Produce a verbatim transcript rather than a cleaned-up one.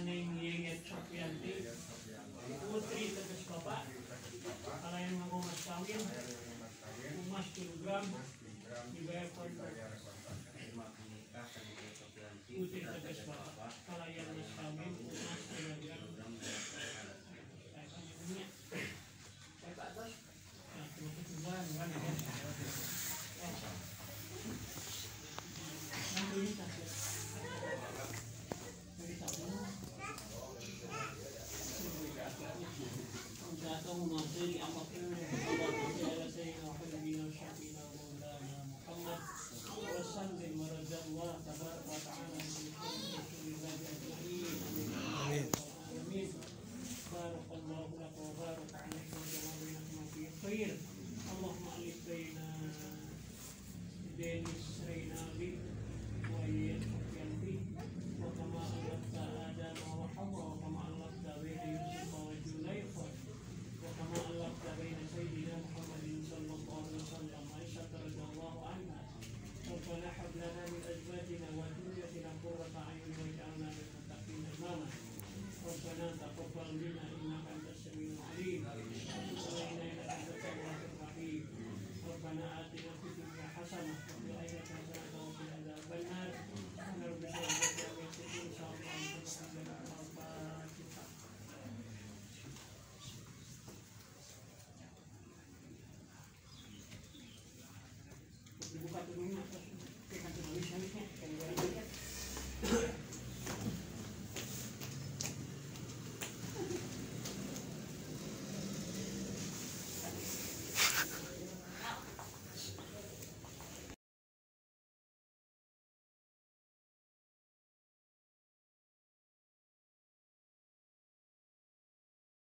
Naning Yenget Sopyanti, Putri Tegas Bapak, Kalayan Mangko Mas Kawin, Umas kilogram, dibayar kontrak. Putri Tegas Bapak, Kalayan Mas Kawin, Umas